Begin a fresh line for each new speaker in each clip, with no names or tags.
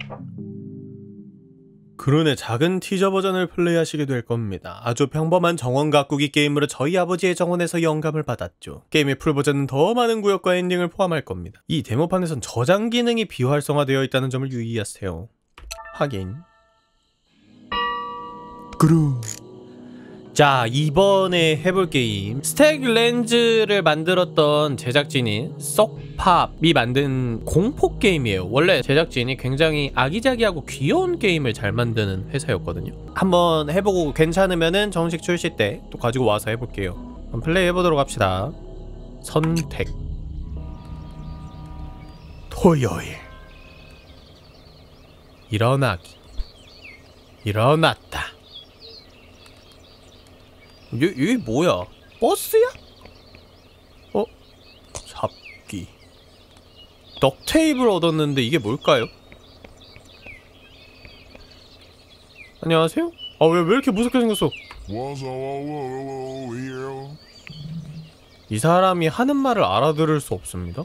그룬의 작은 티저 버전을 플레이하시게 될 겁니다. 아주 평범한 정원 가꾸기 게임으로 저희 아버지의 정원에서 영감을 받았죠. 게임의 풀버전은 더 많은 구역과 엔딩을 포함할 겁니다. 이 데모판에선 저장 기능이 비활성화되어 있다는 점을 유의하세요. 하긴. 그룬. 자, 이번에 해볼 게임 스택 렌즈를 만들었던 제작진인 썩팝이 만든 공포 게임이에요. 원래 제작진이 굉장히 아기자기하고 귀여운 게임을 잘 만드는 회사였거든요. 한번 해보고 괜찮으면은 정식 출시 때 또 가지고 와서 해볼게요. 한번 플레이 해보도록 합시다. 선택 토요일 일어나기 일어났다. 이게 뭐야? 버스야? 잡기. 덕테이블 얻었는데 이게 뭘까요? 안녕하세요? 왜 이렇게 무섭게 생겼어? 이 사람이 하는 말을 알아들을 수 없습니다.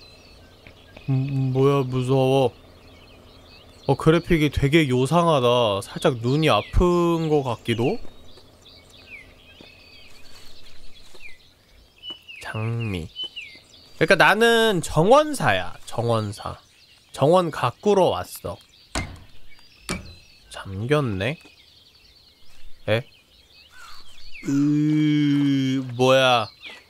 뭐야 무서워. 그래픽이 되게 요상하다. 살짝 눈이 아픈 것 같기도? 장미. 그러니까 나는 정원사야. 정원사. 정원 가꾸러 왔어. 잠겼네? 에? 뭐야.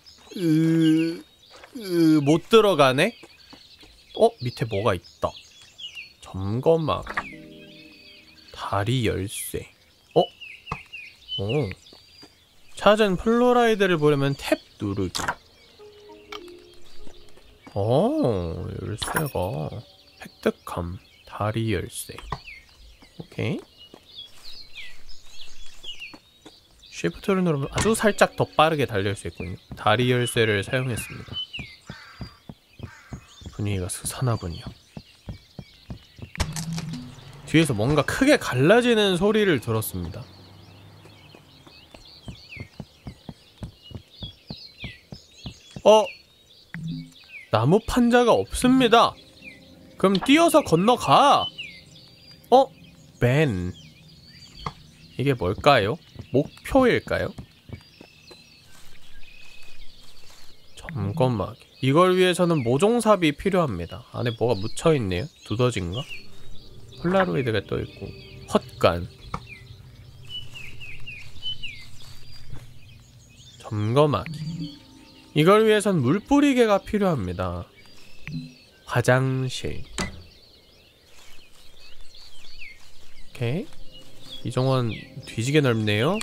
못 들어가네? 밑에 뭐가 있다. 점검막. 다리 열쇠. 찾은 플로라이드를 보려면 탭 누르기. 열쇠가 획득함. 다리 열쇠. 오케이. 쉬프트를 누르면 아주 살짝 더 빠르게 달릴 수 있군요. 다리 열쇠를 사용했습니다. 분위기가 스산하군요. 뒤에서 뭔가 크게 갈라지는 소리를 들었습니다. 나무 판자가 없습니다. 그럼 뛰어서 건너가. 벤. 이게 뭘까요? 목표일까요? 점검하기. 이걸 위해서는 모종삽이 필요합니다. 안에 뭐가 묻혀있네요? 두더지인가? 폴라로이드가 떠있고. 헛간. 점검하기. 이걸 위해선 물뿌리개가 필요합니다. 화장실. 오케이. 이 정원 뒤지게 넓네요.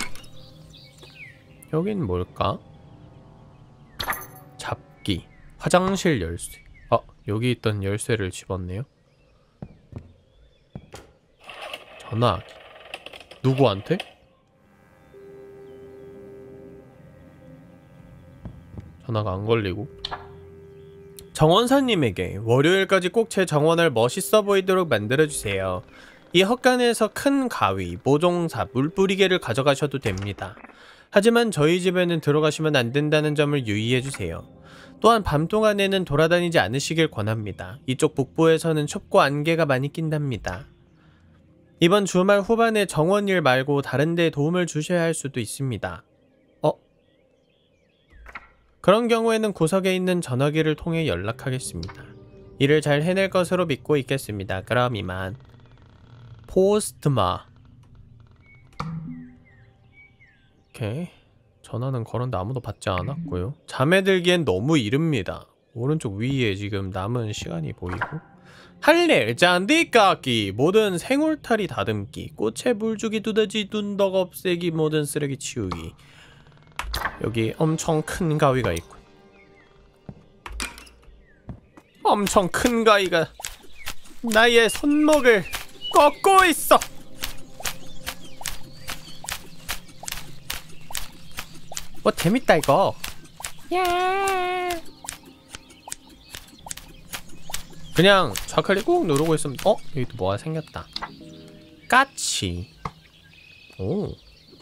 여긴 뭘까? 잡기. 화장실 열쇠. 여기 있던 열쇠를 집었네요. 전화하기. 누구한테? 전화가 안 걸리고. 정원사님에게 월요일까지 꼭 제 정원을 멋있어 보이도록 만들어주세요. 이 헛간에서 큰 가위, 모종삽, 물뿌리개를 가져가셔도 됩니다. 하지만 저희 집에는 들어가시면 안 된다는 점을 유의해주세요. 또한 밤 동안에는 돌아다니지 않으시길 권합니다. 이쪽 북부에서는 춥고 안개가 많이 낀답니다. 이번 주말 후반에 정원 일 말고 다른 데에 도움을 주셔야 할 수도 있습니다. 그런 경우에는 구석에 있는 전화기를 통해 연락하겠습니다. 일을 잘 해낼 것으로 믿고 있겠습니다. 그럼 이만. 포스트마. 오케이. 전화는 걸었는데 아무도 받지 않았고요. 잠에 들기엔 너무 이릅니다. 오른쪽 위에 지금 남은 시간이 보이고. 할일 잔디 깎기. 모든 생울타리 다듬기. 꽃에 물 주기, 두더지 둔덕 없애기, 모든 쓰레기 치우기. 여기 엄청 큰 가위가 있군. 엄청 큰 가위가 나의 손목을 꺾고 있어. 재밌다 이거. 야. 그냥 좌클릭 꾹 누르고 있으면 여기 또 뭐가 생겼다. 까치. 오.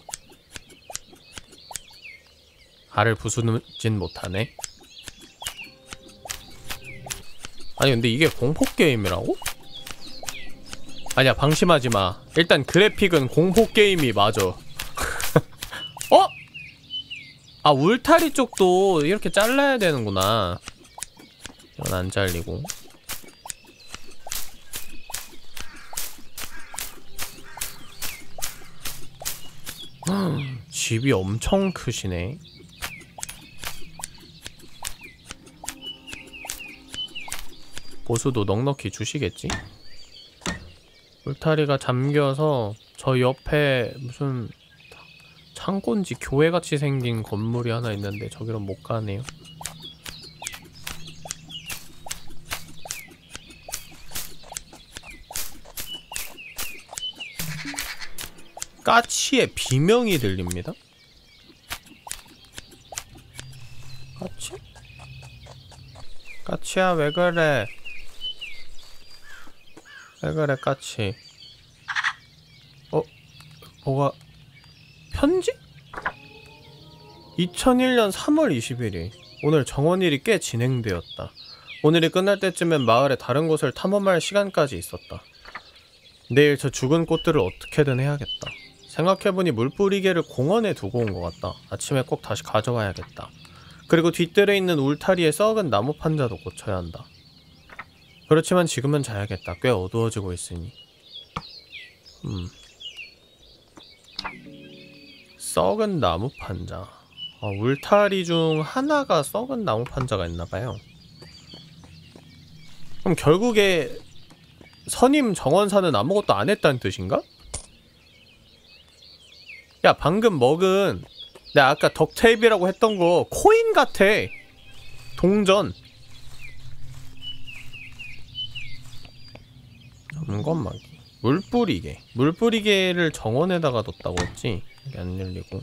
알을 부수진 못하네. 아니 근데 이게 공포게임이라고? 아니야, 방심하지마. 일단 그래픽은 공포게임이 맞아. 어? 아, 울타리 쪽도 이렇게 잘라야 되는구나. 이건 안 잘리고. 집이 엄청 크시네. 보수도 넉넉히 주시겠지? 울타리가 잠겨서 저 옆에 무슨 창고인지 교회같이 생긴 건물이 하나 있는데 저기로 못 가네요. 까치의 비명이 들립니다. 까치? 까치야, 왜 그래? 왜 그래, 까치? 뭐가... 편지? 2001년 3월 21일. 오늘 정원일이 꽤 진행되었다. 오늘이 끝날 때쯤엔 마을의 다른 곳을 탐험할 시간까지 있었다. 내일 저 죽은 꽃들을 어떻게든 해야겠다. 생각해보니 물뿌리개를 공원에 두고 온 것 같다. 아침에 꼭 다시 가져와야겠다. 그리고 뒷뜰에 있는 울타리에 썩은 나무 판자도 고쳐야 한다. 그렇지만 지금은 자야겠다. 꽤 어두워지고 있으니. 썩은 나무 판자. 울타리 중 하나가 썩은 나무 판자가 있나봐요. 그럼 결국에 선임 정원사는 아무것도 안 했다는 뜻인가? 야, 방금 먹은 내가 아까 덕테이프라고 했던 거 코인 같아. 동전. 점검막이. 물뿌리개. 물뿌리개를 정원에다가 뒀다고 했지? 이게 안 열리고.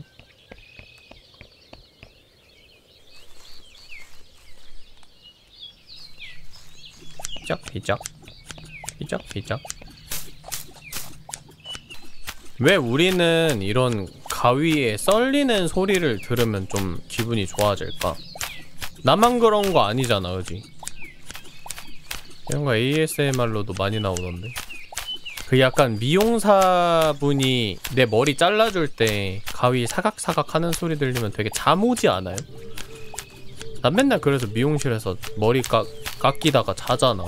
비작. 비작. 왜 우리는 이런 가위에 썰리는 소리를 들으면 좀 기분이 좋아질까? 나만 그런 거 아니잖아, 그지? 이런 거 ASMR로도 많이 나오던데. 그 약간 미용사분이 내 머리 잘라줄 때 가위 사각사각 하는 소리 들리면 되게 잠 오지 않아요? 난 맨날 그래서 미용실에서 머리 깎이다가 자잖아.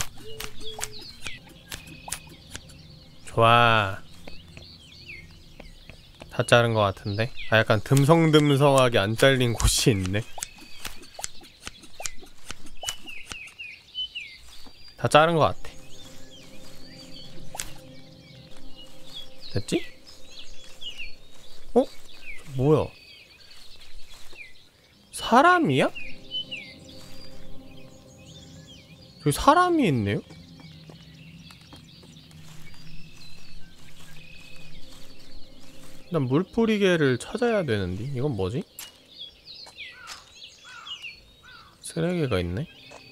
좋아. 다 자른 것 같은데? 아, 약간 듬성듬성하게 안 잘린 곳이 있네. 다 자른 것 같아. 됐지? 어? 뭐야? 사람이야? 여기 사람이 있네요? 난 물뿌리개를 찾아야 되는데 이건 뭐지? 쓰레기가 있네?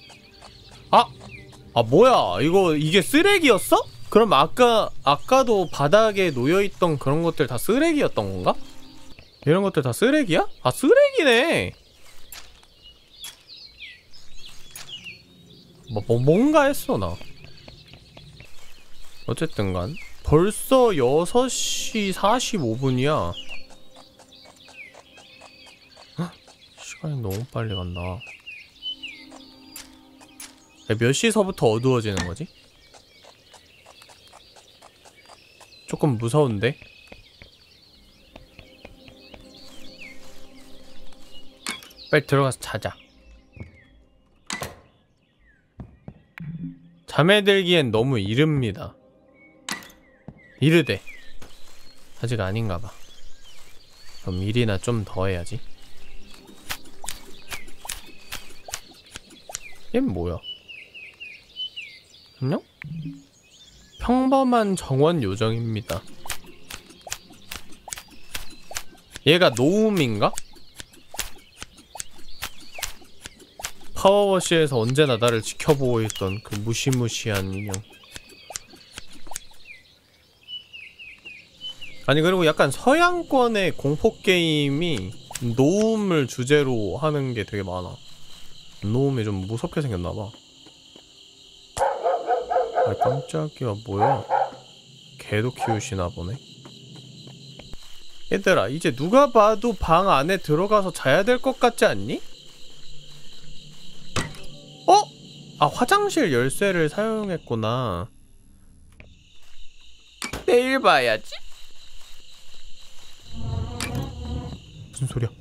뭐야, 이게 쓰레기였어? 그럼 아까도 바닥에 놓여있던 그런 것들 다 쓰레기였던 건가? 이런 것들 다 쓰레기야? 아, 쓰레기네! 뭔가 했어, 나. 어쨌든간 벌써 6시 45분이야. 시간이 너무 빨리 간다. 몇 시서부터 어두워지는 거지? 조금 무서운데? 빨리 들어가서 자자. 잠에 들기엔 너무 이릅니다. 이르대. 아직 아닌가봐. 그럼 일이나 좀 더 해야지. 얘 뭐야? 안녕? 평범한 정원 요정입니다. 얘가 노움인가? 파워워시에서 언제나 나를 지켜보고 있던 그 무시무시한 인형. 아니, 그리고 약간 서양권의 공포게임이 노움을 주제로 하는 게 되게 많아. 노움이 좀 무섭게 생겼나봐. 아, 깜짝이야. 뭐야? 개도 키우시나 보네. 얘들아, 이제 누가 봐도 방 안에 들어가서 자야 될 것 같지 않니? 어? 아, 화장실 열쇠를 사용했구나. 내일 봐야지. 무슨 소리야?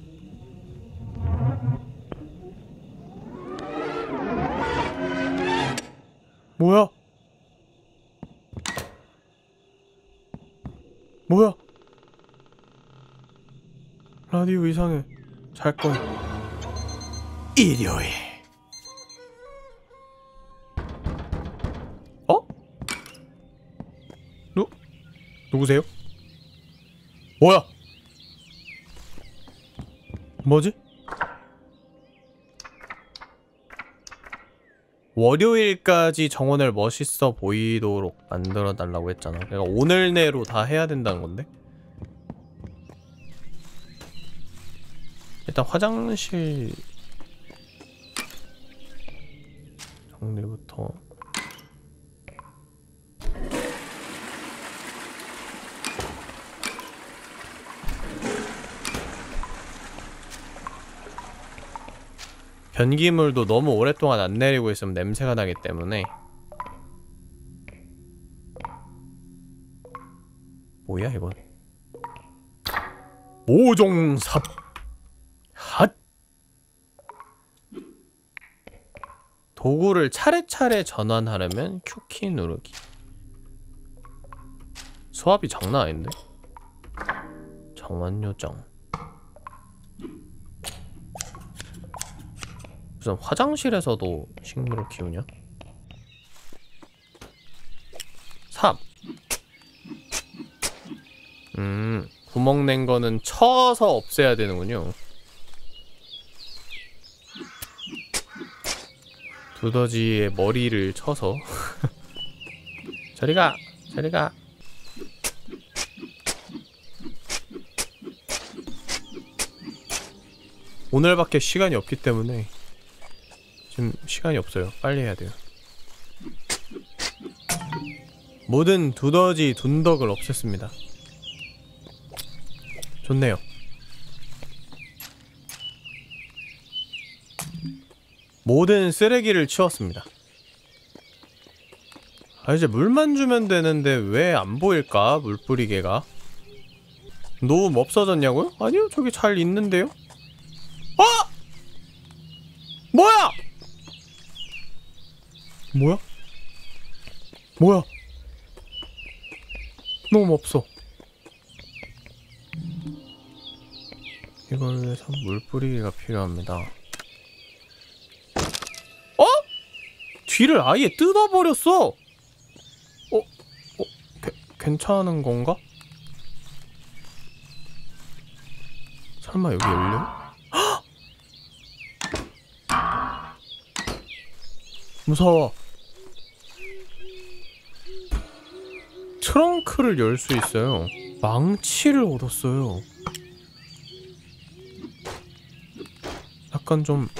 뭐야? 뭐야? 라디오 이상해. 잘 거야. 일요일. 어? 누구세요? 뭐야? 뭐지? 월요일까지 정원을 멋있어 보이도록 만들어 달라고 했잖아. 그러니까 오늘 내로 다 해야 된다는 건데. 일단 화장실 정리부터. 변기물도 너무 오랫동안 안 내리고 있으면 냄새가 나기 때문에. 뭐야 이건? 모종삽 핫! 도구를 차례차례 전환하려면 Q키 누르기. 수압이 장난 아닌데? 정원 요정. 무슨 화장실에서도 식물을 키우냐? 삽! 구멍 낸 거는 쳐서 없애야 되는군요. 두더지의 머리를 쳐서. 저리가! 저리가! 오늘밖에 시간이 없기 때문에 지금 시간이 없어요. 빨리 해야 돼요. 모든 두더지 둔덕을 없앴습니다. 좋네요. 모든 쓰레기를 치웠습니다. 아, 이제 물만 주면 되는데 왜 안 보일까? 물뿌리개가. 노음 없어졌냐고요? 아니요, 저기 잘 있는데요? 어! 뭐야! 뭐야? 뭐야? 노음 없어. 이걸 위해서 물뿌리개가 필요합니다. 어? 뒤를 아예 뜯어버렸어! 괜찮은 건가? 설마 여기 열려? 헉! 무서워. 트렁크를 열 수 있어요. 망치를 얻었어요. 약간 좀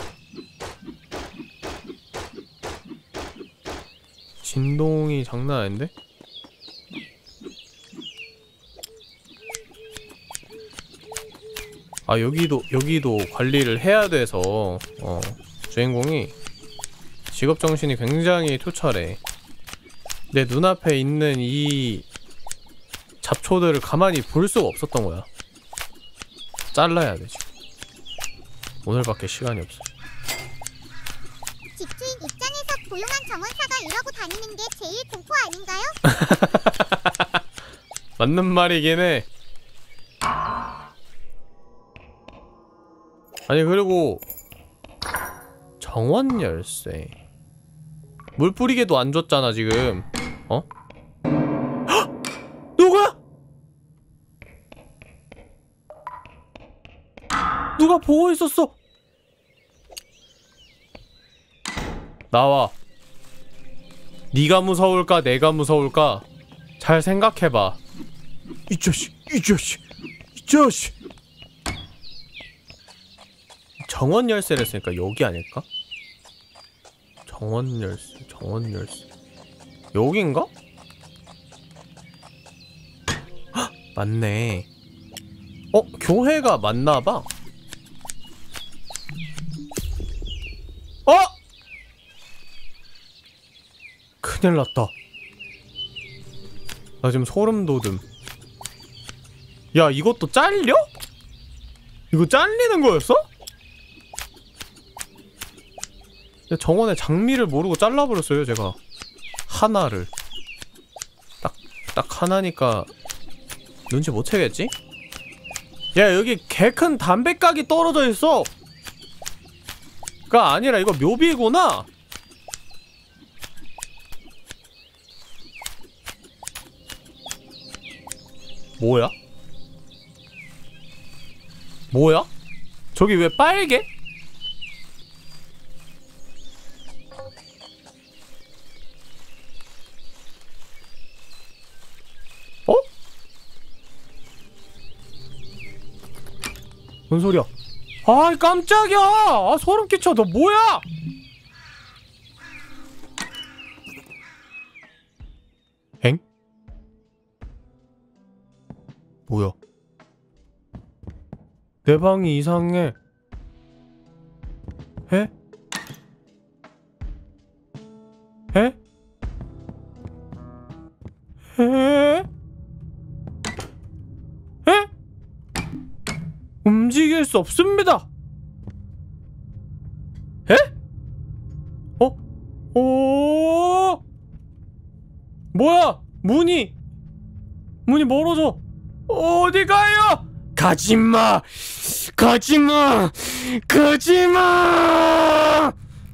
진동이 장난 아닌데? 아, 여기도 관리를 해야 돼서 주인공이 직업정신이 굉장히 투철해. 내 눈앞에 있는 이 잡초들을 가만히 볼 수가 없었던 거야. 잘라야 돼 지금. 오늘밖에 시간이 없어.
집주인 입장에서 고용한 정원사가 이러고 다니는 게 제일 공포 아닌가요?
맞는 말이긴 해. 아니, 그리고 정원 열쇠 물 뿌리개도 안 줬잖아 지금. 어? 헉! 누구야? 누가 보고 있었어? 나와. 네가 무서울까 내가 무서울까 잘 생각해봐. 이 자식, 이 자식, 이 자식. 정원 열쇠를 했으니까 여기 아닐까? 정원 열쇠, 정원 열쇠. 여긴가? 맞네. 교회가 맞나봐. 큰일 났다. 나 지금 소름 돋음. 야, 이것도 잘려? 이거 잘리는 거였어? 야, 정원의 장미를 모르고 잘라버렸어요, 제가. 하나를. 딱 하나니까 눈치 못 채겠지? 야, 여기 개 큰 담배각이 떨어져 있어! 가 아니라 이거 묘비구나? 뭐야? 뭐야? 저기 왜 빨개? 어? 뭔 소리야? 아이 깜짝이야! 아 소름 끼쳐. 너 뭐야? 엥? 뭐야? 내 방이 이상해. 에? 에? 에? 에? 움직일 수 없습니다. 에? 오! 뭐야? 문이 멀어져. 어디 가요? 가지마! 가지마! 가지마!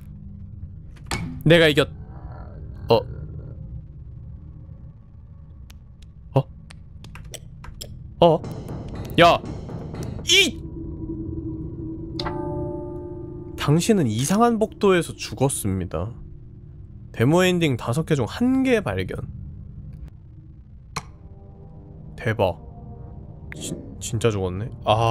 내가 이겼. 야! 당신은 이상한 복도에서 죽었습니다. 데모 엔딩 5개 중 1개 발견. 대박. 진짜 죽었네?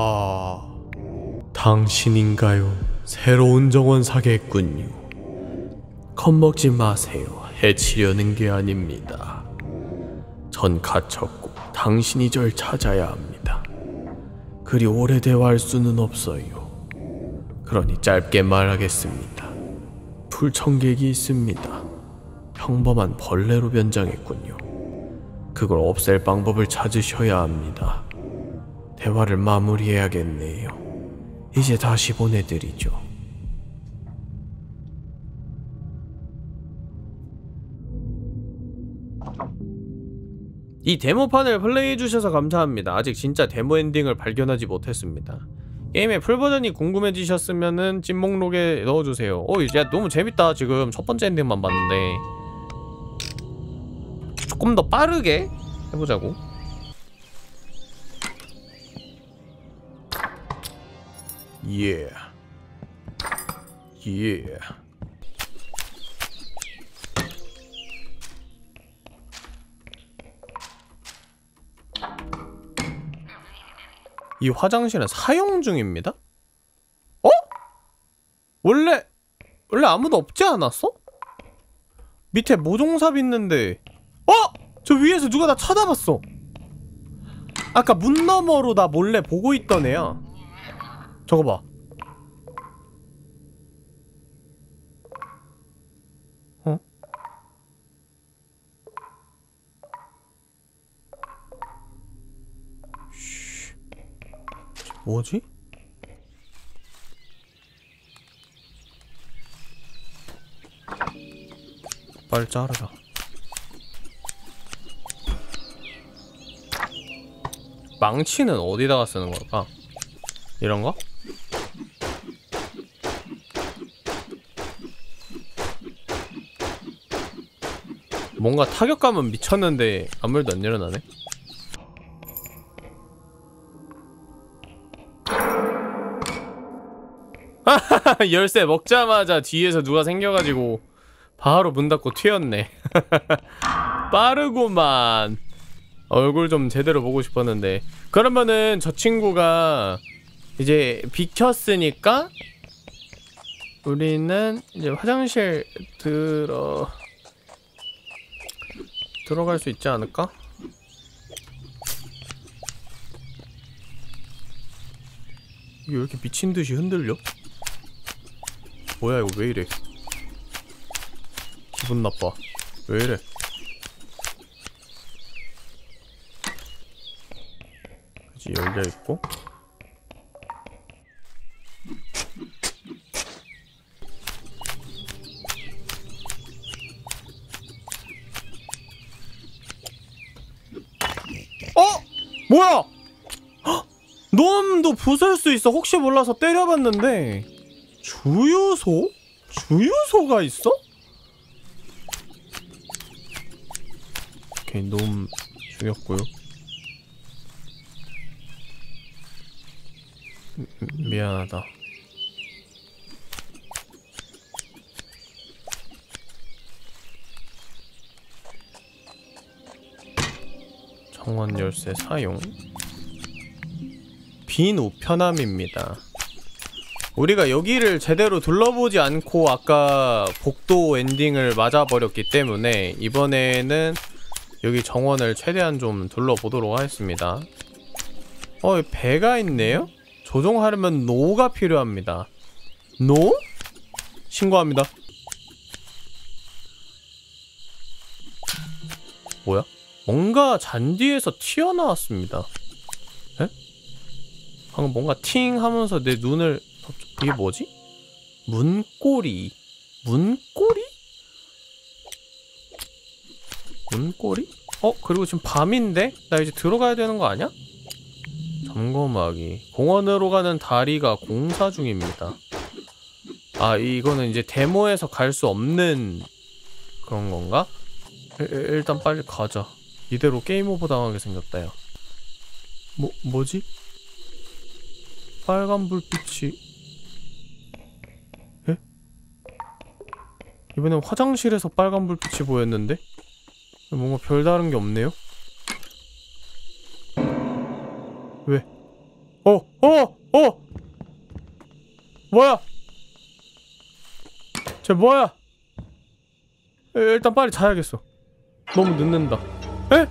당신인가요? 새로운 정원 사겠군요. 겁먹지 마세요. 해치려는 게 아닙니다. 전 갇혔고 당신이 절 찾아야 합니다. 그리 오래 대화할 수는 없어요. 그러니 짧게 말하겠습니다. 불청객이 있습니다. 평범한 벌레로 변장했군요. 그걸 없앨 방법을 찾으셔야 합니다. 대화를 마무리해야겠네요. 이제 다시 보내드리죠. 이 데모판을 플레이해주셔서 감사합니다. 아직 진짜 데모 엔딩을 발견하지 못했습니다. 게임의 풀버전이 궁금해지셨으면은 찐목록에 넣어주세요. 야 너무 재밌다. 지금 첫 번째 엔딩만 봤는데 조금 더 빠르게 해보자고. 예. 이 화장실은 사용 중입니다? 원래 아무도 없지 않았어? 밑에 모종삽 있는데 저 위에서 누가 나 쳐다봤어. 아까 문 너머로 나 몰래 보고 있던 애야. 저거 봐. 뭐지? 빨리 자르자. 망치는 어디다가 쓰는 걸까? 이런거? 뭔가 타격감은 미쳤는데 아무 일도 안 일어나네? 열쇠 먹자마자 뒤에서 누가 생겨가지고 바로 문 닫고 튀었네. 빠르구만. 얼굴 좀 제대로 보고 싶었는데. 그러면은 저 친구가 이제 비켰으니까 우리는 이제 화장실 들어갈 수 있지 않을까? 이게 왜 이렇게 미친듯이 흔들려? 뭐야 이거 왜 이래? 기분 나빠. 왜 이래? 그치, 열려있고. 뭐야! 헉! 놈도 부술 수 있어. 혹시 몰라서 때려봤는데 주유소? 주유소가 있어? 오케이, 놈 죽였고요. 미안하다. 정원 열쇠 사용. 빈 우편함입니다. 우리가 여기를 제대로 둘러보지 않고 아까 복도 엔딩을 맞아버렸기 때문에 이번에는 여기 정원을 최대한 좀 둘러보도록 하겠습니다. 배가 있네요? 조종하려면 노가 필요합니다. 노? 신고합니다. 뭐야? 뭔가 잔디에서 튀어나왔습니다. 에? 방금 뭔가 팅 하면서 내 눈을... 이게 뭐지? 문고리. 문고리? 문고리? 그리고 지금 밤인데? 나 이제 들어가야 되는 거 아니야? 점검하기. 공원으로 가는 다리가 공사 중입니다. 아, 이거는 이제 데모에서 갈 수 없는 그런 건가? 일단 빨리 가자. 이대로 게임 오버 당하게 생겼다, 야. 뭐지? 빨간 불빛이... 에? 이번엔 화장실에서 빨간 불빛이 보였는데? 뭔가 별다른 게 없네요? 왜? 뭐야? 쟤 뭐야? 일단 빨리 자야겠어. 너무 늦는다. 에?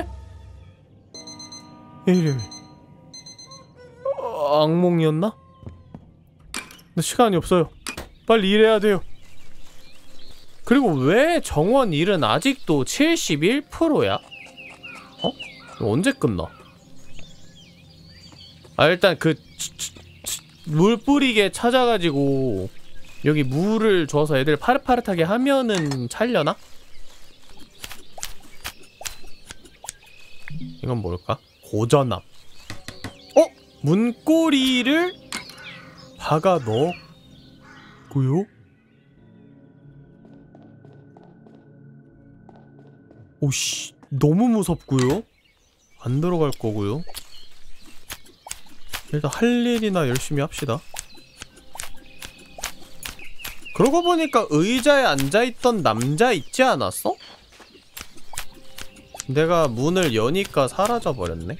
왜 이래? 악몽이었나? 근데 시간이 없어요. 빨리 일해야 돼요. 그리고 왜 정원 일은 아직도 71%야? 언제 끝나? 일단 물 뿌리게 찾아가지고 여기 물을 줘서 애들 파릇파릇하게 하면은 찰려나? 이건 뭘까? 고전압. 문고리를 박아 넣었고요. 오씨, 너무 무섭고요. 안 들어갈 거고요. 일단 할 일이나 열심히 합시다. 그러고 보니까 의자에 앉아있던 남자 있지 않았어? 내가 문을 여니까 사라져버렸네?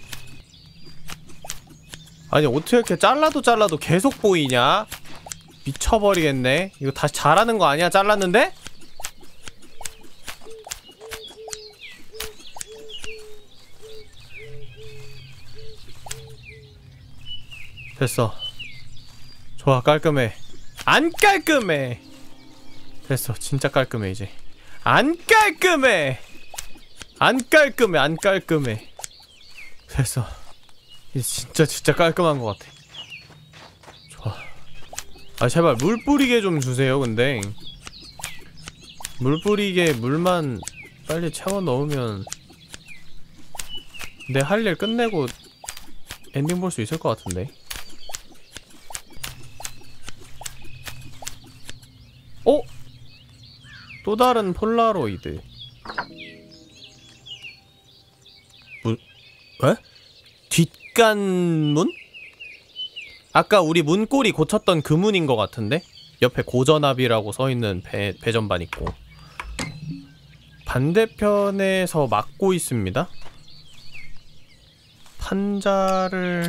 아니 어떻게 이렇게 잘라도 계속 보이냐? 미쳐버리겠네. 이거 다시 잘하는 거 아니야? 잘랐는데? 됐어. 좋아, 깔끔해. 안 깔끔해! 됐어, 진짜 깔끔해 이제. 안 깔끔해! 안 깔끔해. 됐어. 이제 진짜 깔끔한 것 같아. 좋아. 제발 물 뿌리게 좀 주세요. 근데 물 뿌리게 물만 빨리 채워 넣으면 내 할 일 끝내고 엔딩 볼 수 있을 것 같은데. 또 다른 폴라로이드. 에? 뒷간문? 아까 우리 문고리 고쳤던 그 문인 것 같은데? 옆에 고전압이라고 써있는 배전반 있고. 반대편에서 막고 있습니다. 판자를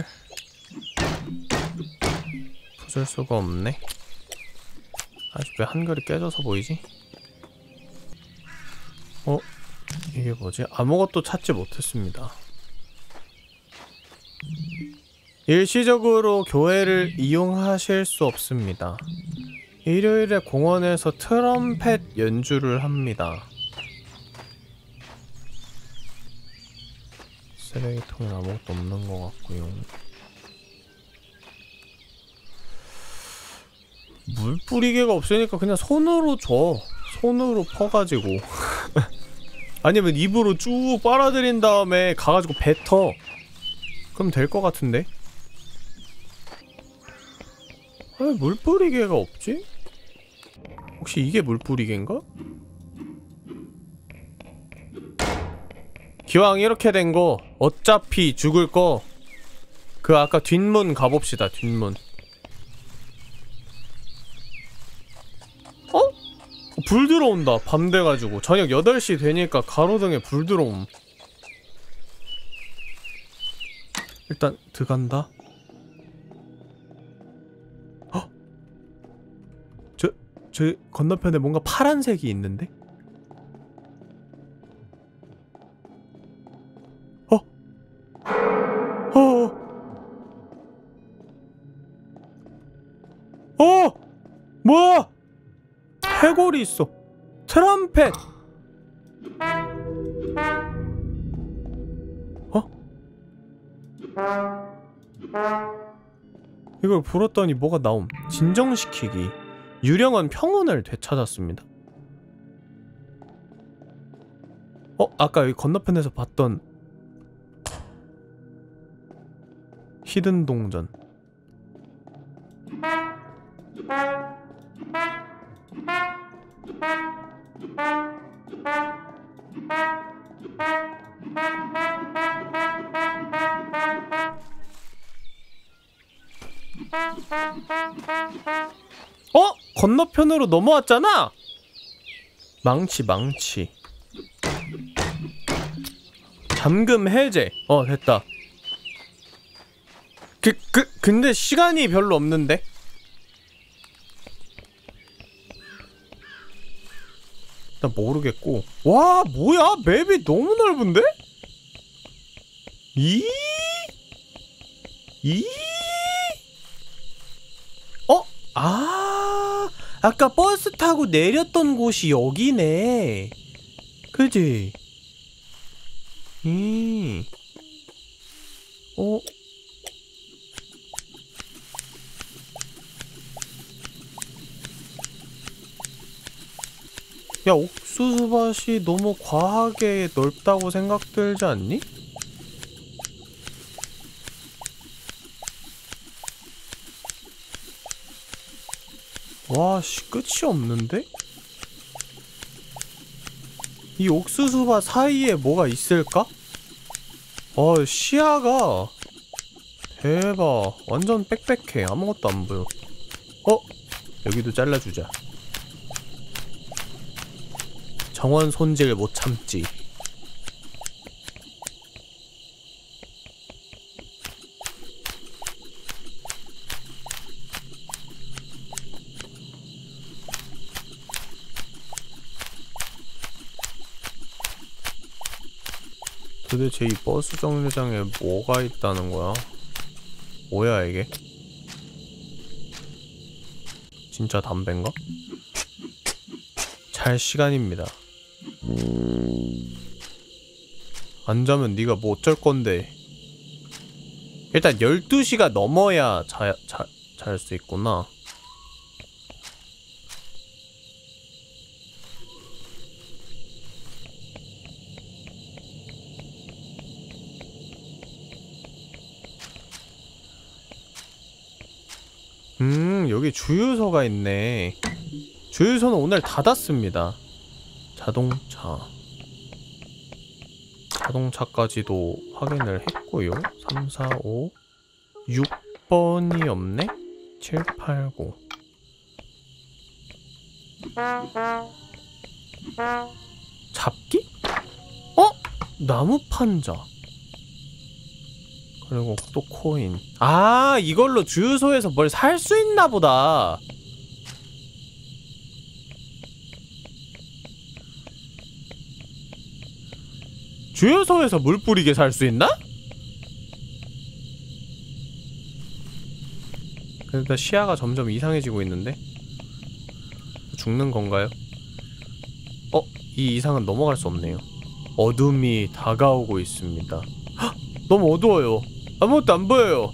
부술 수가 없네. 아직 왜 한글이 깨져서 보이지? 이게 뭐지? 아무것도 찾지 못했습니다. 일시적으로 교회를 이용하실 수 없습니다. 일요일에 공원에서 트럼펫 연주를 합니다. 쓰레기통엔 아무것도 없는 것 같고요. 물 뿌리개가 없으니까 그냥 손으로 줘. 손으로 퍼가지고 아니면 입으로 쭉 빨아들인 다음에 가가지고 뱉어. 그럼 될 것 같은데? 왜 물 뿌리개가 없지? 혹시 이게 물 뿌리개인가? 기왕 이렇게 된 거 어차피 죽을 거 그 아까 뒷문 가봅시다. 뒷문. 어? 불 들어온다. 밤 돼가지고 저녁 8시 되니까 가로등에 불 들어옴. 일단 들어간다. 헉! 저 건너편에 뭔가 파란색이 있는데? 뭐야? 해골이 있어. 트럼펫. 이걸 불었더니 뭐가 나옴. 진정시키기. 유령은 평온을 되찾았습니다. 아까 여기 건너편에서 봤던 히든 동전. 건너편으로 넘어왔잖아? 망치. 잠금 해제. 됐다. 근데 시간이 별로 없는데? 나 모르겠고. 와, 뭐야? 맵이 너무 넓은데? 아까 버스 타고 내렸던 곳이 여기네. 그지? 야, 옥수수밭이 너무 과하게 넓다고 생각들지 않니? 와, 씨, 끝이 없는데? 이 옥수수밭 사이에 뭐가 있을까? 시야가 대박. 완전 빽빽해. 아무것도 안 보여. 여기도 잘라주자. 정원 손질 못 참지. 도대체 이 버스 정류장에 뭐가 있다는 거야? 뭐야 이게? 진짜 담배인가? 잘 시간입니다. 안 자면 네가 뭐 어쩔 건데. 일단 12시가 넘어야 잘 수 있구나. 여기 주유소가 있네. 주유소는 오늘 닫았습니다. 자동차까지도 확인을 했고요. 3, 4, 5, 6번이 없네? 7, 8, 9. 잡기? 나무 판자. 그리고 또 코인. 이걸로 주유소에서 뭘 살 수 있나 보다. 주유소에서 물 뿌리게 살 수 있나? 근데 시야가 점점 이상해지고 있는데? 죽는 건가요? 이 이상은 넘어갈 수 없네요. 어둠이 다가오고 있습니다. 헉! 너무 어두워요. 아무것도 안 보여요.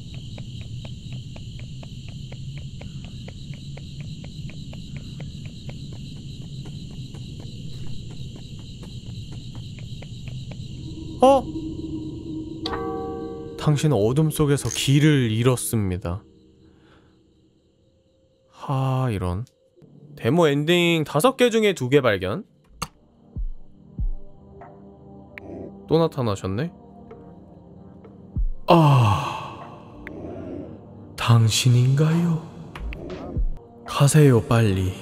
당신은 어둠 속에서 길을 잃었습니다. 이런. 데모 엔딩 5개 중에 2개 발견. 또 나타나셨네? 당신인가요? 가세요, 빨리.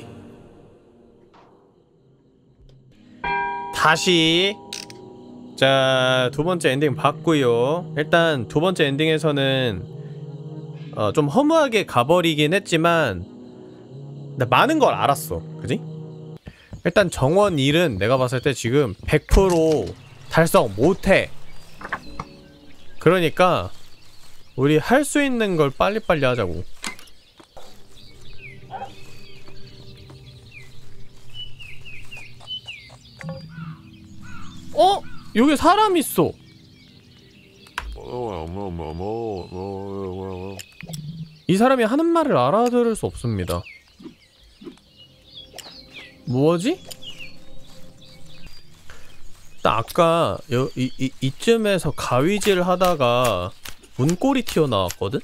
다시. 자, 2번째 엔딩 봤고요. 일단 2번째 엔딩에서는 좀 허무하게 가버리긴 했지만 나 많은 걸 알았어. 그지? 일단 정원 1은 내가 봤을 때 지금 100% 달성 못해. 그러니까 우리 할 수 있는 걸 빨리빨리 하자고. 여기 사람 있어. 이 사람이 하는 말을 알아들을 수 없습니다. 뭐지? 아까 이쯤에서 가위질 하다가 문고리 튀어나왔거든?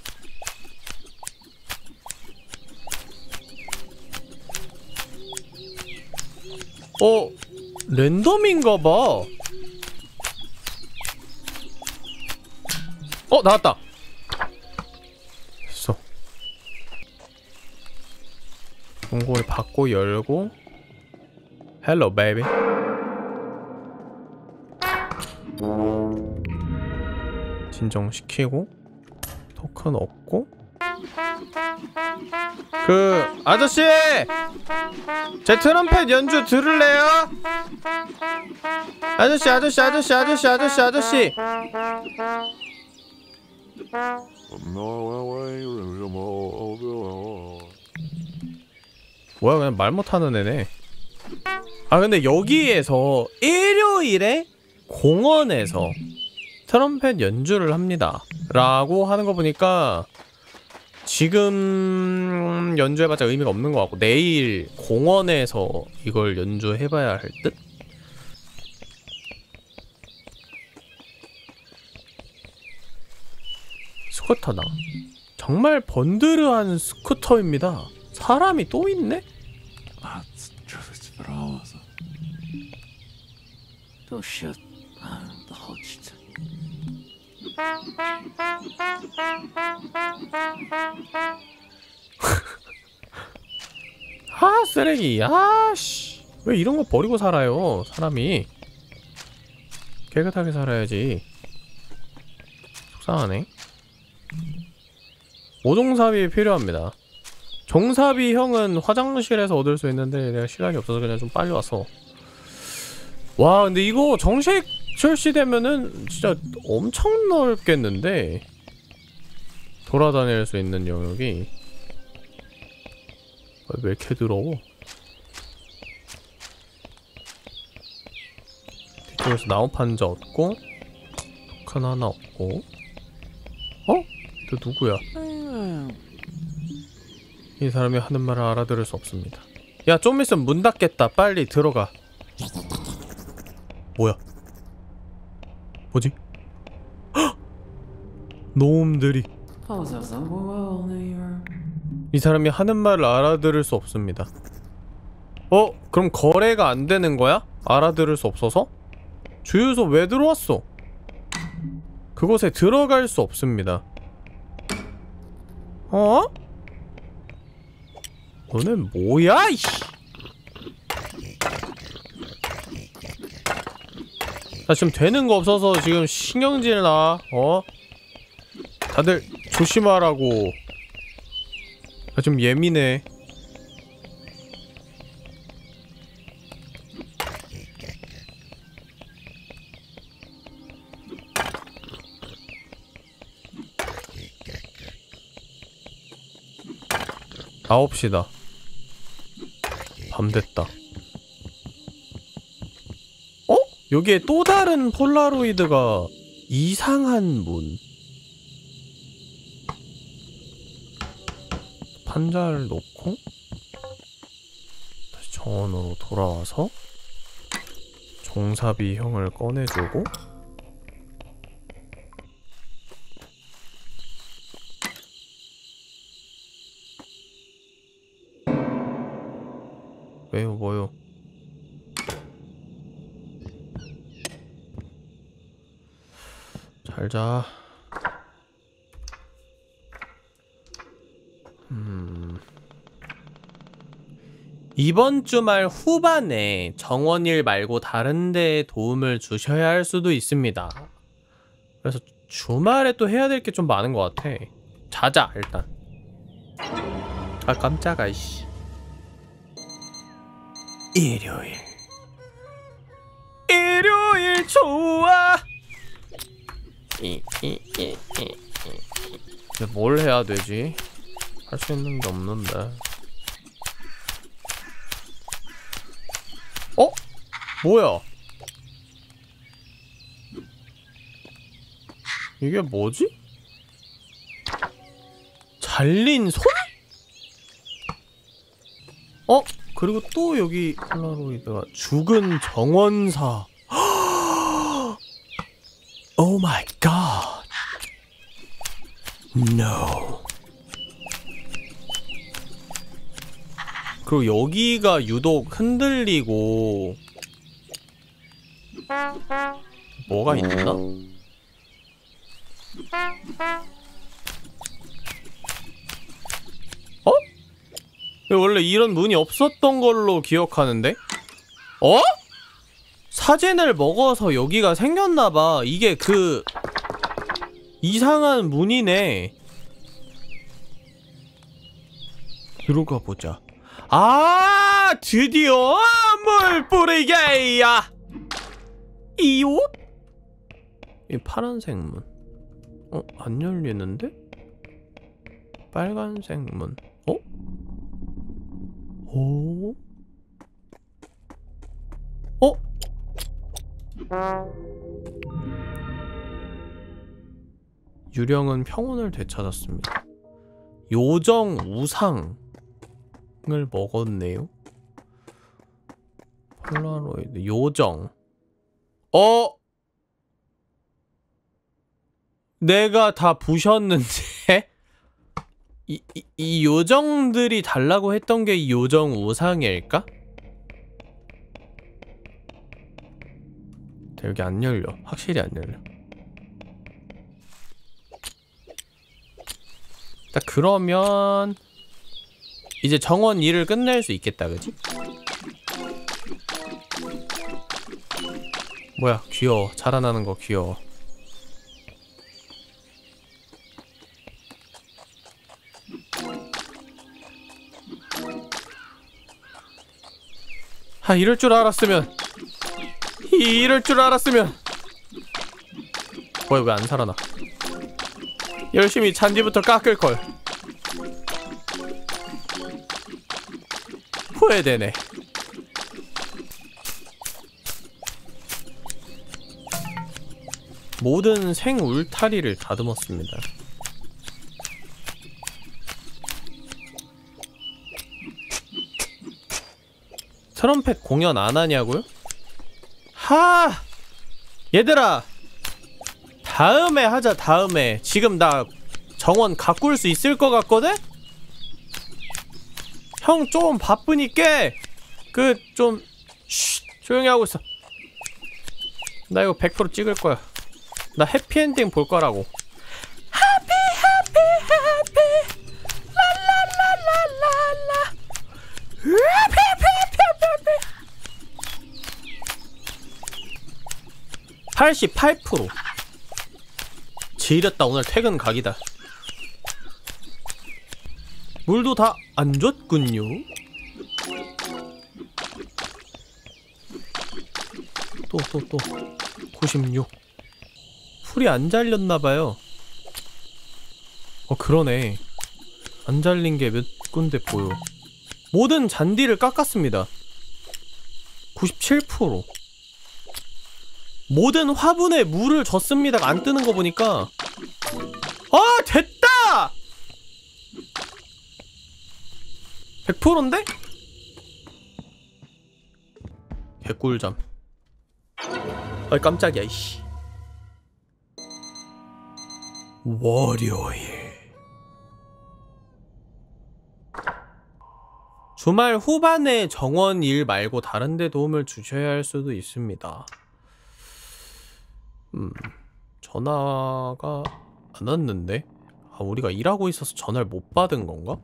랜덤인가봐. 나왔다. 됐어. 문고리 받고 열고. 헬로 베이비. 진정시키고 토큰 얻고. 아저씨! 제 트럼펫 연주 들을래요? 아저씨. 뭐야, 그냥 말 못하는 애네. 근데 여기에서 일요일에 공원에서 트럼펫 연주를 합니다 라고 하는 거 보니까 지금 연주해봤자 의미가 없는 것 같고 내일 공원에서 이걸 연주해봐야 할 듯? 스쿠터다. 정말 번드르한 스쿠터입니다. 사람이 또 있네? 쓰레기. 씨. 왜 이런 거 버리고 살아요, 사람이. 깨끗하게 살아야지. 속상하네. 오종삽이 필요합니다. 종삽이 형은 화장실에서 얻을 수 있는데 내가 시간이 없어서 그냥 좀 빨리 왔어. 와, 근데 이거 정식 출시되면은 진짜 엄청 넓겠는데? 돌아다닐 수 있는 영역이. 왜 이렇게 더러워? 뒤쪽에서 나무판자 얻고 토큰 하나 얻고. 저 누구야? 이 사람이 하는 말을 알아들을 수 없습니다. 야, 좀 있으면 문 닫겠다. 빨리 들어가. 뭐야? 뭐지? 헉! 놈들이. 이 사람이 하는 말을 알아들을 수 없습니다. 그럼 거래가 안 되는 거야? 알아들을 수 없어서? 주유소 왜 들어왔어? 그곳에 들어갈 수 없습니다. 너는 뭐야, 이씨! 나 지금 되는 거 없어서 지금 신경질 나. 다들 조심하라고. 나 좀 예민해. 9시다. 밤 됐다. 어? 여기에 또 다른 폴라로이드가 이상한 문. 판자를 놓고 다시 정원으로 돌아와서 종사비 형을 꺼내주고 왜요 뭐요? 잘자. 이번 주말 후반에 정원일 말고 다른 데에 도움을 주셔야 할 수도 있습니다. 그래서 주말에 또 해야 될 게 좀 많은 것 같아. 자자 일단. 아 깜짝아 이씨. 일요일 좋아. 이제 뭘 해야 되지? 할 수 있는 게 없는데. 어? 뭐야? 이게 뭐지? 잘린 손? 어? 그리고 또 여기 폴라로이드가 죽은 정원사. 오 마이 갓. No. 그리고 여기가 유독 흔들리고 뭐가 있나? 어? 원래 이런 문이 없었던 걸로 기억하는데? 어? 사진을 먹어서 여기가 생겼나봐. 이게 그 이상한 문이네. 들어가 보자. 아, 드디어 물 뿌리게야. 이 옷? 이 파란색 문. 어? 안 열리는데? 빨간색 문. 어? 오? 어? 유령은 평온을 되찾았습니다. 요정 우상을 먹었네요. 폴라로이드 요정. 어? 내가 다 부셨는데? 이 요정들이 달라고 했던 게 이 요정 우상일까? 여기 안 열려. 확실히 안 열려. 자, 그러면 이제 정원 일을 끝낼 수 있겠다, 그지? 뭐야, 귀여워. 자라나는 거 귀여워. 아, 이럴 줄 알았으면. 이럴 줄 알았으면. 뭐야, 왜 안 살아나? 열심히 잔디부터 깎을걸. 후회되네. 모든 생 울타리를 다듬었습니다. 트럼펫 공연 안 하냐고요? 하! 얘들아! 다음에 하자, 다음에. 지금 나 정원 가꿀 수 있을 것 같거든? 형 좀 바쁘니까 좀 조용히 하고 있어. 나 이거 100% 찍을 거야. 나 해피엔딩 볼 거라고. 해피 해피 해피 라라라라라라 해피 해피 해피 88%. 지렸다. 오늘 퇴근 각이다. 물도 다 안 줬군요. 또 96. 풀이 안 잘렸나봐요. 그러네. 안 잘린 게 몇 군데 보여. 모든 잔디를 깎았습니다. 97%. 모든 화분에 물을 줬습니다가 안 뜨는 거 보니까 아 됐다! 100%인데? 개꿀잠. 아이 깜짝이야 이씨. 월요일. 주말 후반에 정원 일 말고 다른 데 도움을 주셔야 할 수도 있습니다. 전화가 안 왔는데? 아, 우리가 일하고 있어서 전화를 못 받은 건가?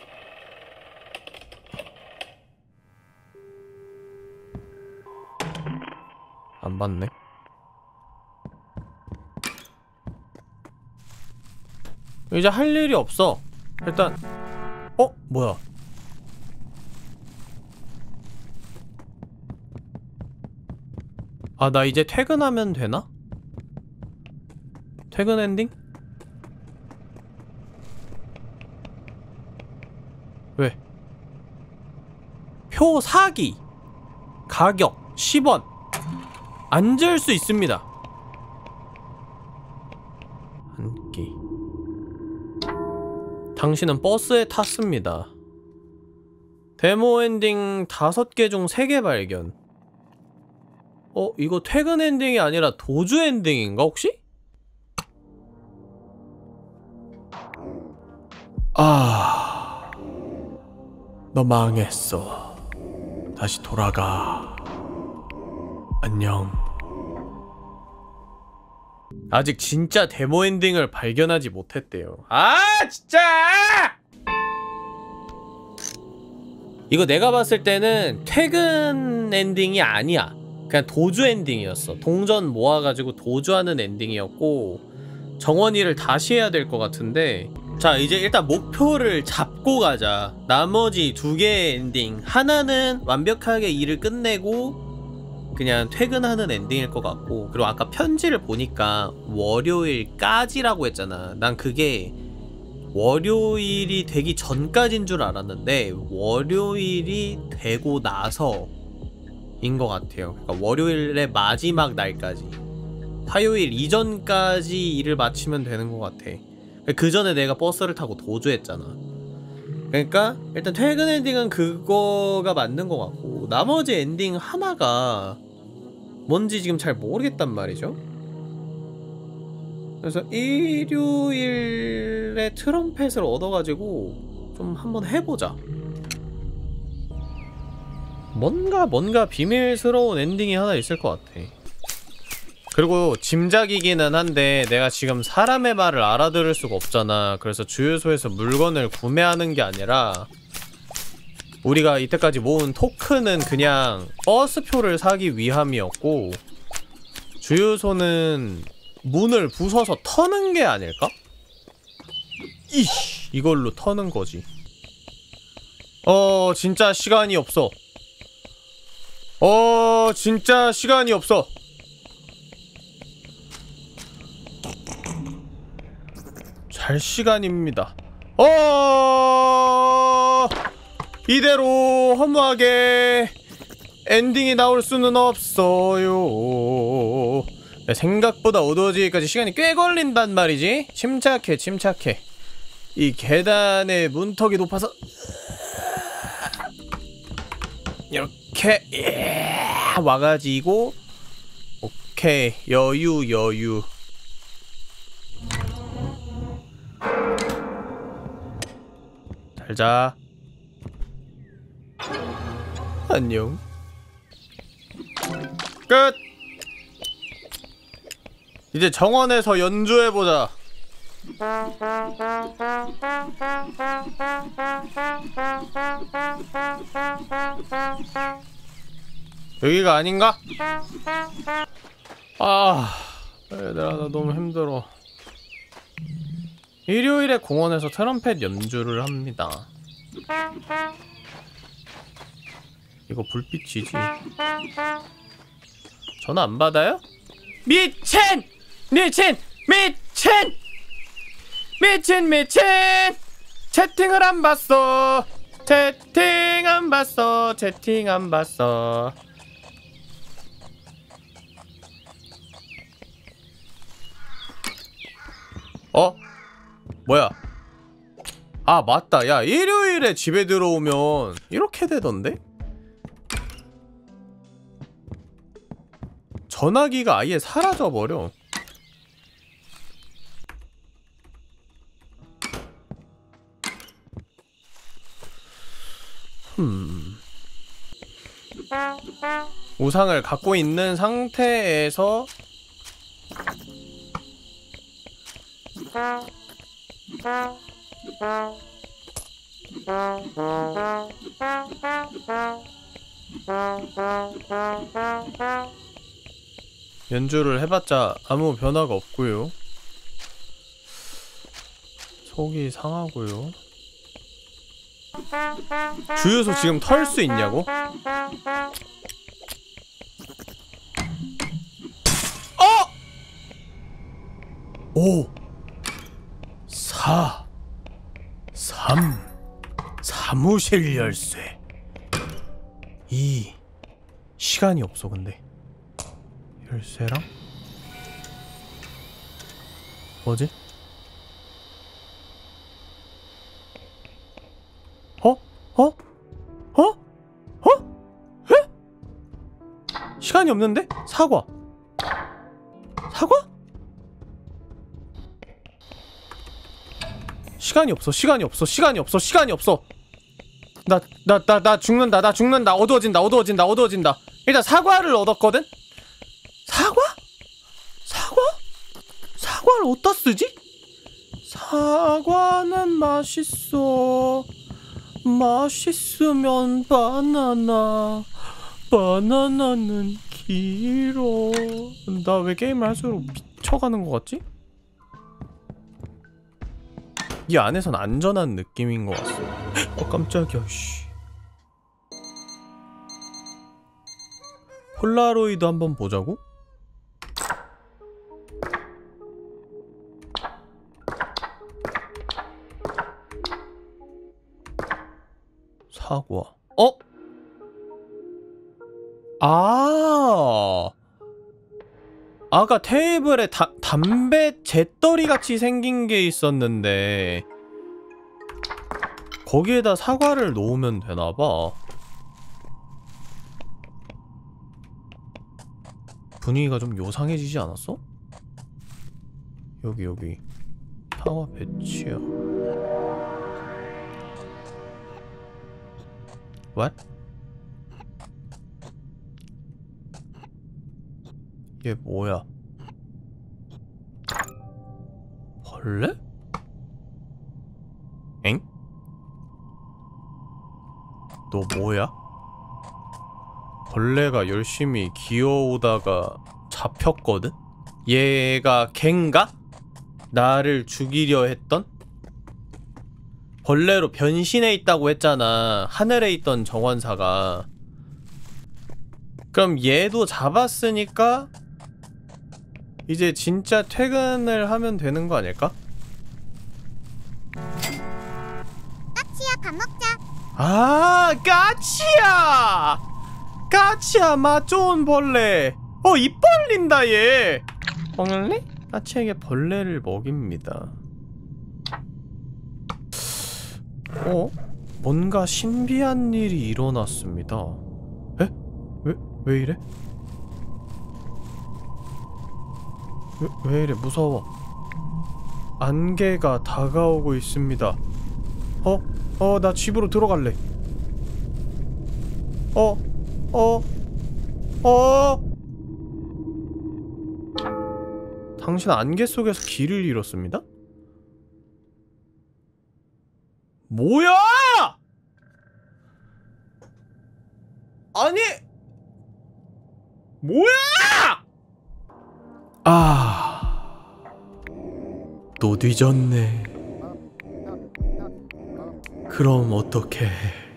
안 받네. 이제 할 일이 없어. 일단 뭐야? 아, 나 이제 퇴근하면 되나? 퇴근 엔딩? 왜? 표 사기 가격 10원 앉을 수 있습니다. 앉기. 당신은 버스에 탔습니다. 데모 엔딩 5개 중 3개 발견. 이거 퇴근 엔딩이 아니라 도주 엔딩인가 혹시? 아, 너 망했어. 다시 돌아가. 안녕. 아직 진짜 데모 엔딩을 발견하지 못했대요. 아 진짜! 이거 내가 봤을 때는 퇴근 엔딩이 아니야. 그냥 도주 엔딩이었어. 동전 모아가지고 도주하는 엔딩이었고 정원이를 다시 해야 될 것 같은데, 자 이제 일단 목표를 잡고 가자. 나머지 2개의 엔딩, 하나는 완벽하게 일을 끝내고 그냥 퇴근하는 엔딩일 것 같고, 그리고 아까 편지를 보니까 월요일까지라고 했잖아. 난 그게 월요일이 되기 전까지인 줄 알았는데 월요일이 되고 나서인 것 같아요. 그러니까 월요일의 마지막 날까지, 화요일 이전까지 일을 마치면 되는 것 같아. 그 전에 내가 버스를 타고 도주했잖아. 그러니까 일단 퇴근 엔딩은 그거가 맞는 것 같고, 나머지 엔딩 하나가 뭔지 지금 잘 모르겠단 말이죠. 그래서 일요일에 트럼펫을 얻어가지고 좀 한번 해보자. 뭔가 비밀스러운 엔딩이 하나 있을 것 같아. 그리고 짐작이기는 한데 내가 지금 사람의 말을 알아들을 수가 없잖아. 그래서 주유소에서 물건을 구매하는 게 아니라 우리가 이때까지 모은 토큰은 그냥 버스표를 사기 위함이었고, 주유소는 문을 부숴서 터는 게 아닐까? 이씨, 이걸로 터는 거지. 진짜 시간이 없어. 진짜 시간이 없어. 잘 시간입니다. 이대로 허무하게 엔딩이 나올 수는 없어요. 생각보다 어두워지기까지 시간이 꽤 걸린단 말이지. 침착해. 이 계단의 문턱이 높아서 이렇게 와가지고, 오케이, 여유. 잘자. 안녕. 끝. 이제 정원에서 연주해보자. 여기가 아닌가? 얘들아, 나 너무 힘들어. 일요일에 공원에서 트럼펫 연주를 합니다. 이거 불빛이지. 전화 안 받아요? 미친! 채팅을 안 봤어. 채팅 안 봤어. 채팅 안 봤어. 뭐야? 아 맞다. 야 일요일에 집에 들어오면 이렇게 되던데? 전화기가 아예 사라져버려. 우상을 갖고 있는 상태에서 연주를 해봤자 아무 변화가 없고요. 속이 상하고요. 주유소 지금 털 수 있냐고? 어! 5 4 3 사무실 열쇠 2 시간이 없어. 근데 열쇠랑 뭐지? 에? 시간이 없는데? 사과 시간이 없어. 시간이 없어. 나 죽는다. 어두워진다. 일단 사과를 얻었거든? 사과를 어디다 쓰지? 사과는 맛있어. 맛있으면 바나나는 길어. 나 왜 게임을 할수록 미쳐가는 것 같지? 이 안에선 안전한 느낌인 것 같아. 깜짝이야. 씨. 폴라로이드 한번 보자고? 사과. 아까 테이블에 담배 재떨이 같이 생긴 게 있었는데 거기에다 사과를 놓으면 되나봐. 분위기가 좀 요상해지지 않았어? 여기 사과 배치야. What? 얘 뭐야? 벌레? 엥? 너 뭐야? 벌레가 열심히 기어오다가 잡혔거든? 얘가 걘가? 나를 죽이려 했던? 벌레로 변신해 있다고 했잖아. 하늘에 있던 정원사가. 그럼 얘도 잡았으니까 이제 진짜 퇴근을 하면 되는 거 아닐까?
까치야, 밥 먹자.
아, 까치야 맛 좋은 벌레. 입 벌린다 얘. 먹을래? 까치에게 벌레를 먹입니다. 뭔가 신비한 일이 일어났습니다. 에? 왜 이래? 왜 이래? 무서워. 안개가 다가오고 있습니다. 나 집으로 들어갈래. 당신 안개 속에서 길을 잃었습니다? 뭐야! 아니! 뭐야! 또 뒤졌네. 그럼 어떡해.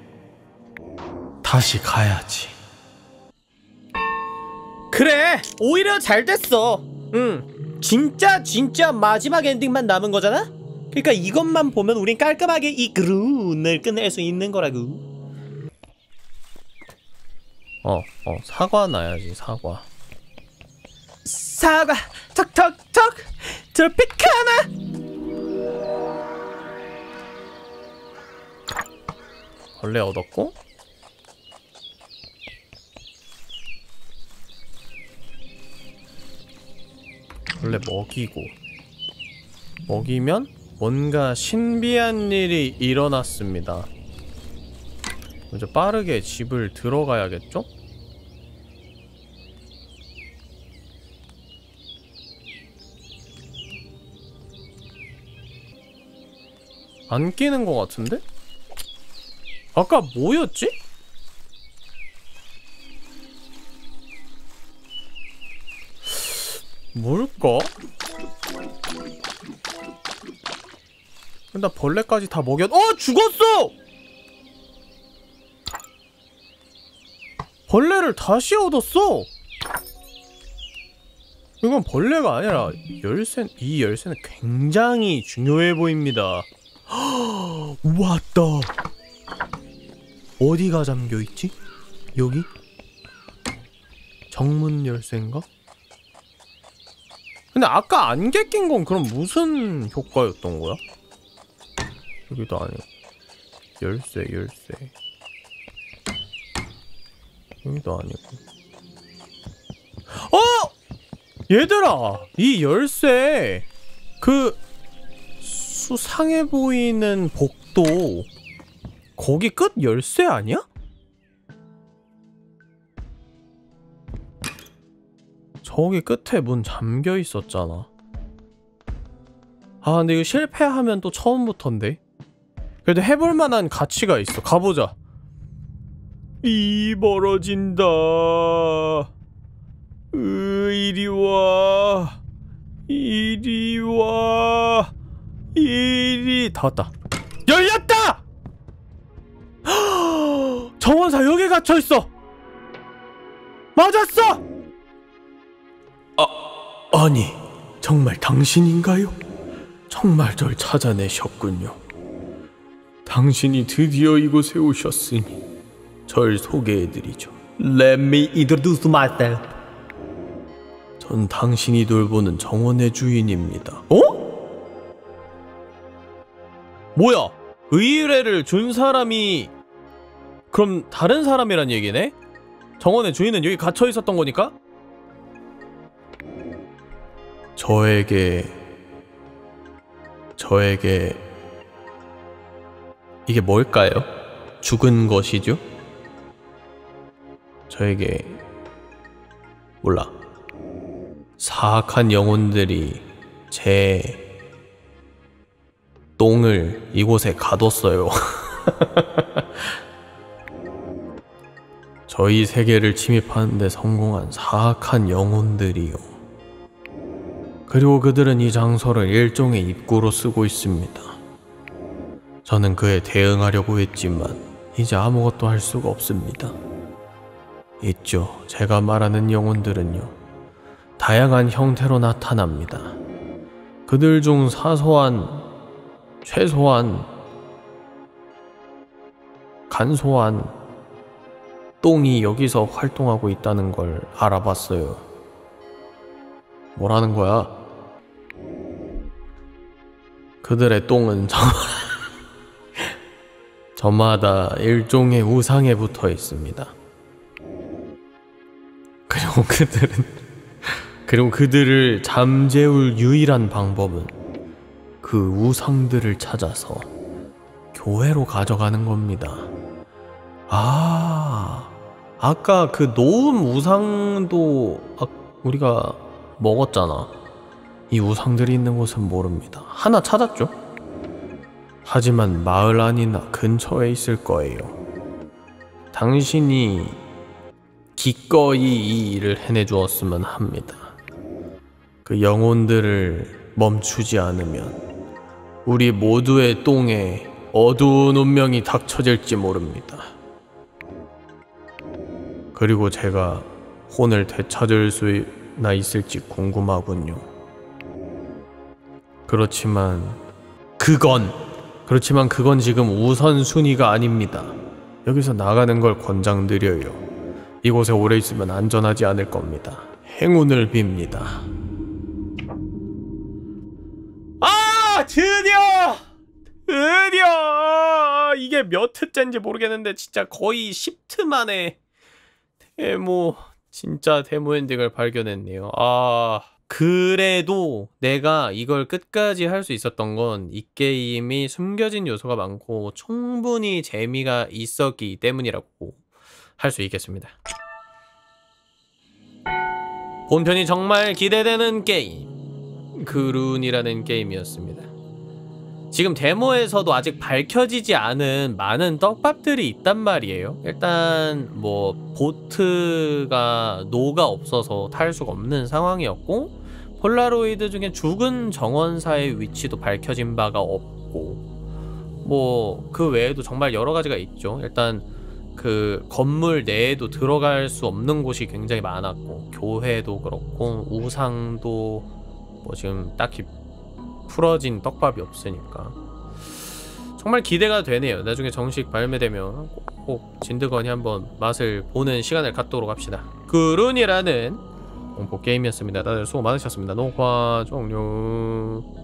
다시 가야지. 그래! 오히려 잘 됐어. 진짜 마지막 엔딩만 남은 거잖아? 그러니까 이것만 보면 우린 깔끔하게 이 그룬을 끝낼 수 있는 거라고. 사과 놔야지, 사과. 사과 턱턱턱 트로피카나. 벌레 얻었고, 벌레 먹이면 뭔가 신비한 일이 일어났습니다. 먼저 빠르게 집을 들어가야겠죠? 안 끼는 것 같은데? 아까 뭐였지? 뭘까? 나 벌레까지 다 죽었어! 벌레를 다시 얻었어! 이건 벌레가 아니라 이 열쇠는 굉장히 중요해 보입니다. 왔다. 어디가 잠겨있지? 여기? 정문 열쇠인가? 근데 아까 안개 낀 건 그럼 무슨 효과였던 거야? 여기도 아니고 열쇠 여기도 아니고. 얘들아! 이 열쇠 그 수상해 보이는 복도 거기 끝 열쇠 아니야? 저기 끝에 문 잠겨 있었잖아. 근데 이거 실패하면 또 처음부터인데? 그래도 해볼 만한 가치가 있어. 가보자. 벌어진다. 이리 와. 다 왔다. 열렸다! 정원사 여기 갇혀있어! 맞았어! 아니, 정말 당신인가요? 정말 절 찾아내셨군요. 당신이 드디어 이곳에 오셨으니 절 소개해드리죠. Let me introduce myself. 전 당신이 돌보는 정원의 주인입니다. 뭐야? 의뢰를 준 사람이 그럼 다른 사람이란 얘기네? 정원의 주인은 여기 갇혀 있었던 거니까? 저에게 이게 뭘까요? 죽은 것이죠? 저에게 몰라. 사악한 영혼들이 제 똥을 이곳에 가뒀어요. 저희 세계를 침입하는 데 성공한 사악한 영혼들이요. 그리고 그들은 이 장소를 일종의 입구로 쓰고 있습니다. 저는 그에 대응하려고 했지만 이제 아무것도 할 수가 없습니다. 있죠. 제가 말하는 영혼들은요, 다양한 형태로 나타납니다. 그들 중 최소한 간소한 똥이 여기서 활동하고 있다는 걸 알아봤어요. 뭐라는 거야? 그들의 똥은 저마다 일종의 우상에 붙어 있습니다. 그리고 그들을 잠재울 유일한 방법은 그 우상들을 찾아서 교회로 가져가는 겁니다. 아까 그 놓은 우상도 우리가 먹었잖아. 이 우상들이 있는 곳은 모릅니다. 하나 찾았죠? 하지만 마을 안이나 근처에 있을 거예요. 당신이 기꺼이 이 일을 해내주었으면 합니다. 그 영혼들을 멈추지 않으면 우리 모두의 똥에 어두운 운명이 닥쳐질지 모릅니다. 그리고 제가 혼을 되찾을 수나 있을지 궁금하군요. 그렇지만 그렇지만 그건 지금 우선순위가 아닙니다. 여기서 나가는 걸 권장드려요. 이곳에 오래 있으면 안전하지 않을 겁니다. 행운을 빕니다. 아! 드디어! 이게 몇 회째인지 모르겠는데 진짜 거의 10트 만에 진짜 데모 엔딩을 발견했네요. 그래도 내가 이걸 끝까지 할 수 있었던 건 이 게임이 숨겨진 요소가 많고 충분히 재미가 있었기 때문이라고 할 수 있겠습니다. 본편이 정말 기대되는 게임, 그룬이라는 게임이었습니다. 지금 데모에서도 아직 밝혀지지 않은 많은 떡밥들이 있단 말이에요. 일단 보트가 노가 없어서 탈 수가 없는 상황이었고, 폴라로이드 중에 죽은 정원사의 위치도 밝혀진 바가 없고, 그 외에도 정말 여러 가지가 있죠. 일단 그 건물 내에도 들어갈 수 없는 곳이 굉장히 많았고, 교회도 그렇고 우상도 지금 딱히 풀어진 떡밥이 없으니까 정말 기대가 되네요. 나중에 정식 발매되면 꼭 진드건이 한번 맛을 보는 시간을 갖도록 합시다. 그룬이라는 공포 게임이었습니다. 다들 수고 많으셨습니다. 녹화 종료.